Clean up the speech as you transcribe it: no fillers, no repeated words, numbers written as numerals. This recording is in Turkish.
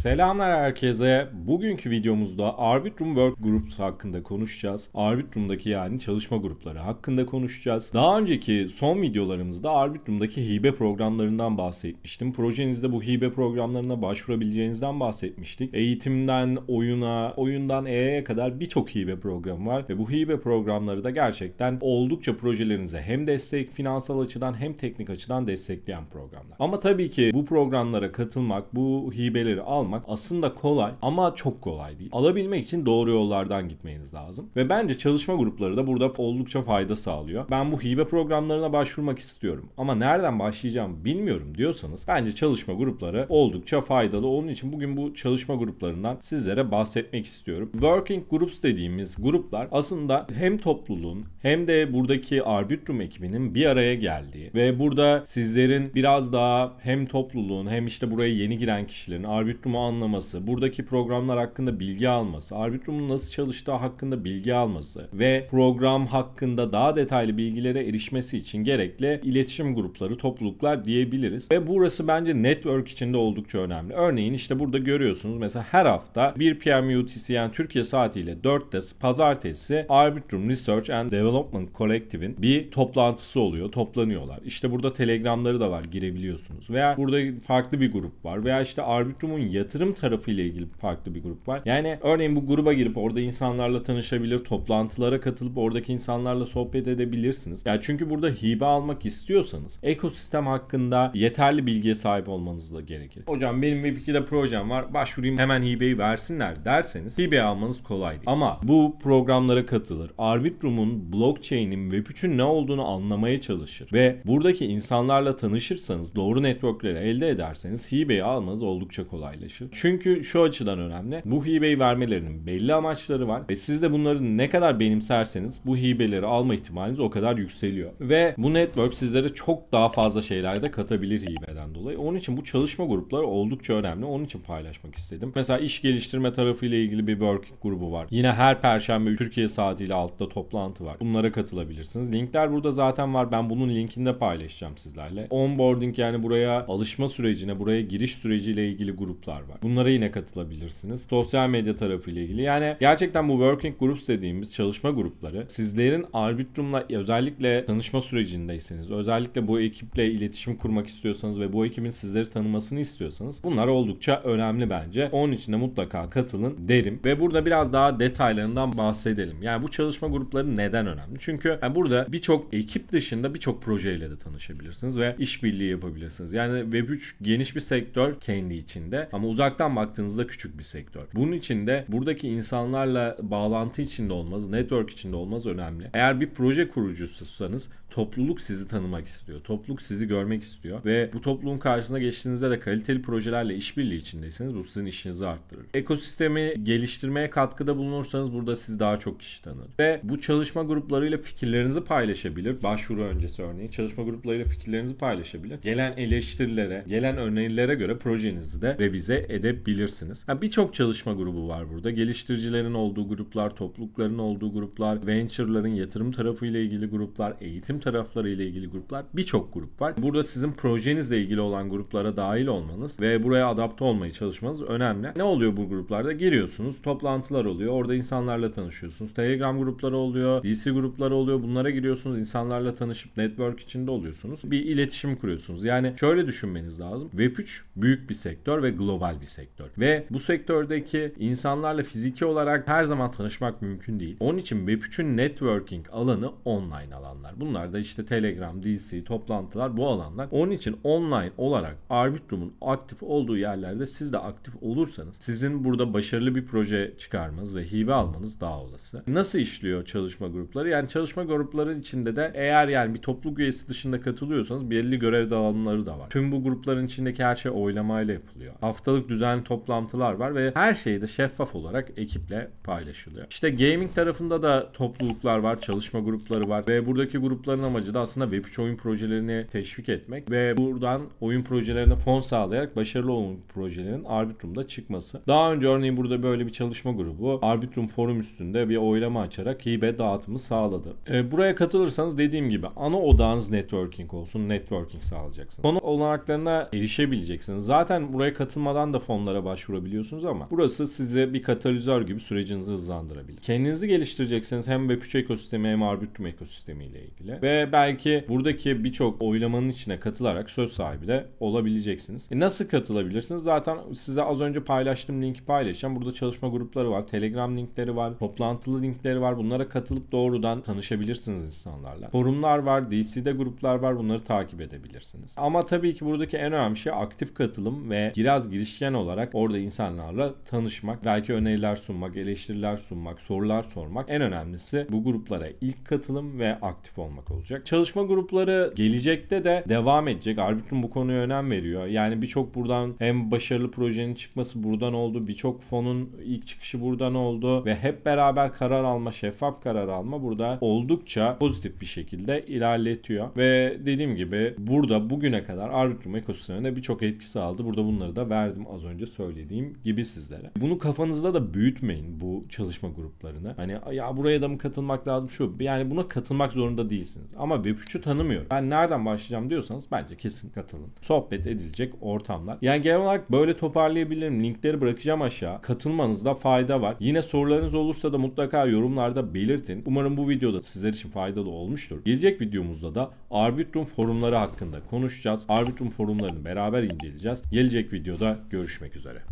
Selamlar herkese. Bugünkü videomuzda Arbitrum Work Groups hakkında konuşacağız. Arbitrum'daki yani çalışma grupları hakkında konuşacağız. Daha önceki son videolarımızda Arbitrum'daki hibe programlarından bahsetmiştim. Projenizde bu hibe programlarına başvurabileceğinizden bahsetmiştik. Eğitimden oyuna, oyundan EA'ya kadar birçok hibe programı var ve bu hibe programları da gerçekten oldukça projelerinize hem destek, finansal açıdan hem teknik açıdan destekleyen programlar. Ama tabii ki bu programlara katılmak, bu hibeleri almak aslında kolay ama çok kolay değil. Alabilmek için doğru yollardan gitmeniz lazım. Ve bence çalışma grupları da burada oldukça fayda sağlıyor. Ben bu hibe programlarına başvurmak istiyorum ama nereden başlayacağımı bilmiyorum diyorsanız bence çalışma grupları oldukça faydalı. Onun için bugün bu çalışma gruplarından sizlere bahsetmek istiyorum. Working Groups dediğimiz gruplar aslında hem topluluğun hem de buradaki Arbitrum ekibinin bir araya geldiği ve burada sizlerin biraz daha hem topluluğun hem işte buraya yeni giren kişilerin Arbitrum'u anlaması, buradaki programlar hakkında bilgi alması, Arbitrum'un nasıl çalıştığı hakkında bilgi alması ve program hakkında daha detaylı bilgilere erişmesi için gerekli iletişim grupları, topluluklar diyebiliriz. Ve burası bence network için de oldukça önemli. Örneğin işte burada görüyorsunuz mesela her hafta 1 PM UTC yani Türkiye saatiyle 4'te pazartesi Arbitrum Research and Development Collective'in bir toplantısı oluyor. Toplanıyorlar. İşte burada telegramları da var, girebiliyorsunuz. Veya burada farklı bir grup var. Veya işte Arbitrum'un yatırım tarafı ile ilgili farklı bir grup var. Yani örneğin bu gruba girip orada insanlarla tanışabilir, toplantılara katılıp oradaki insanlarla sohbet edebilirsiniz. Yani çünkü burada hibe almak istiyorsanız ekosistem hakkında yeterli bilgiye sahip olmanız da gerekir. Hocam benim Web2'de projem var, başvurayım hemen hibeyi versinler derseniz hibe almanız kolay değil. Ama bu programlara katılır. Arbitrum'un, blockchain'in, Web3'ün ne olduğunu anlamaya çalışır ve buradaki insanlarla tanışırsanız, doğru networkleri elde ederseniz hibeyi almanız oldukça kolaylaşır. Çünkü şu açıdan önemli. Bu hibeyi vermelerinin belli amaçları var ve siz de bunları ne kadar benimserseniz bu hibeleri alma ihtimaliniz o kadar yükseliyor. Ve bu network sizlere çok daha fazla şeyler de katabilir hibeden dolayı. Onun için bu çalışma grupları oldukça önemli. Onun için paylaşmak istedim. Mesela iş geliştirme tarafı ile ilgili bir working grubu var. Yine her perşembe Türkiye saatiyle altta toplantı var. Bunlara katılabilirsiniz. Linkler burada zaten var. Ben bunun linkini de paylaşacağım sizlerle. Onboarding yani buraya alışma sürecine, buraya giriş süreciyle ilgili gruplar var. Bunlara yine katılabilirsiniz. Sosyal medya tarafı ile ilgili. Yani gerçekten bu working groups dediğimiz çalışma grupları sizlerin Arbitrum'la özellikle tanışma sürecindeyseniz, özellikle bu ekiple iletişim kurmak istiyorsanız ve bu ekibin sizleri tanımasını istiyorsanız bunlar oldukça önemli bence. Onun için de mutlaka katılın derim. Ve burada biraz daha detaylarından bahsedelim. Yani bu çalışma grupları neden önemli? Çünkü burada birçok ekip dışında birçok projeyle de tanışabilirsiniz ve işbirliği yapabilirsiniz. Yani Web3 geniş bir sektör kendi içinde ama uzaktan baktığınızda küçük bir sektör. Bunun için de buradaki insanlarla bağlantı içinde olmanız, network içinde olmanız önemli. Eğer bir proje kurucususanız topluluk sizi tanımak istiyor. Topluluk sizi görmek istiyor ve bu topluluğun karşısına geçtiğinizde de kaliteli projelerle işbirliği içindeyseniz bu sizin işinizi arttırır. Ekosistemi geliştirmeye katkıda bulunursanız burada siz daha çok kişi tanır. Ve bu çalışma gruplarıyla fikirlerinizi paylaşabilir. Başvuru öncesi örneğin çalışma gruplarıyla fikirlerinizi paylaşabilir. Gelen eleştirilere, gelen önerilere göre projenizi de revize edebilirsiniz. Yani birçok çalışma grubu var burada. Geliştiricilerin olduğu gruplar, toplulukların olduğu gruplar, venture'ların yatırım tarafı ile ilgili gruplar, eğitim tarafları ile ilgili gruplar, birçok grup var. Burada sizin projenizle ilgili olan gruplara dahil olmanız ve buraya adapte olmaya çalışmanız önemli. Ne oluyor bu gruplarda? Giriyorsunuz, toplantılar oluyor. Orada insanlarla tanışıyorsunuz. Telegram grupları oluyor, DC grupları oluyor. Bunlara giriyorsunuz, insanlarla tanışıp network içinde oluyorsunuz. Bir iletişim kuruyorsunuz. Yani şöyle düşünmeniz lazım. Web3 büyük bir sektör ve global bir sektör. Ve bu sektördeki insanlarla fiziki olarak her zaman tanışmak mümkün değil. Onun için Web3'ün networking alanı online alanlar. Bunlar da işte Telegram, DC, toplantılar bu alanlar. Onun için online olarak Arbitrum'un aktif olduğu yerlerde siz de aktif olursanız sizin burada başarılı bir proje çıkarmanız ve hibe almanız daha olası. Nasıl işliyor çalışma grupları? Yani çalışma grupları içinde de eğer yani bir topluluk üyesi dışında katılıyorsanız belirli görev dağılımları da var. Tüm bu grupların içindeki her şey oylamayla yapılıyor. Haftalık düzenli toplantılar var ve her şey de şeffaf olarak ekiple paylaşılıyor. İşte gaming tarafında da topluluklar var, çalışma grupları var ve buradaki grupların amacı da aslında Web3 oyun projelerini teşvik etmek ve buradan oyun projelerine fon sağlayarak başarılı oyun projelerin Arbitrum'da çıkması. Daha önce örneğin burada böyle bir çalışma grubu Arbitrum forum üstünde bir oylama açarak hibe dağıtımı sağladı. Buraya katılırsanız dediğim gibi ana odağınız networking olsun, networking sağlayacaksınız. Konu olanaklarına erişebileceksiniz. Zaten buraya katılmadan da fonlara başvurabiliyorsunuz ama burası size bir katalizör gibi sürecinizi hızlandırabilir. Kendinizi geliştireceksiniz hem Web3 ekosistemi hem Arbitrum ekosistemi ile ilgili ve belki buradaki birçok oylamanın içine katılarak söz sahibi de olabileceksiniz. Nasıl katılabilirsiniz? Zaten size az önce paylaştığım linki paylaşacağım. Burada çalışma grupları var, Telegram linkleri var, toplantılı linkleri var. Bunlara katılıp doğrudan tanışabilirsiniz insanlarla. Forumlar var, DC'de gruplar var. Bunları takip edebilirsiniz. Ama tabii ki buradaki en önemli şey aktif katılım ve biraz girişken olarak orada insanlarla tanışmak, belki öneriler sunmak, eleştiriler sunmak, sorular sormak. En önemlisi bu gruplara ilk katılım ve aktif olmak olacak. Çalışma grupları gelecekte de devam edecek. Arbitrum bu konuya önem veriyor. Yani birçok buradan hem başarılı projenin çıkması buradan oldu. Birçok fonun ilk çıkışı buradan oldu ve hep beraber karar alma, şeffaf karar alma burada oldukça pozitif bir şekilde ilerletiyor. Ve dediğim gibi burada bugüne kadar Arbitrum ekosistemine birçok etkisi aldı. Burada bunları da verdim az önce söylediğim gibi sizlere. Bunu kafanızda da büyütmeyin bu çalışma gruplarını. Hani ya buraya da mı katılmak lazım şu. Yani buna katılmak zorunda değilsiniz. Ama Web3'ü tanımıyorum. Ben nereden başlayacağım diyorsanız bence kesin katılın. Sohbet edilecek ortamlar. Yani genel olarak böyle toparlayabilirim. Linkleri bırakacağım aşağı. Katılmanızda fayda var. Yine sorularınız olursa da mutlaka yorumlarda belirtin. Umarım bu videoda sizler için faydalı olmuştur. Gelecek videomuzda da Arbitrum forumları hakkında konuşacağız. Arbitrum forumlarını beraber inceleyeceğiz. Gelecek videoda görüşmek üzere.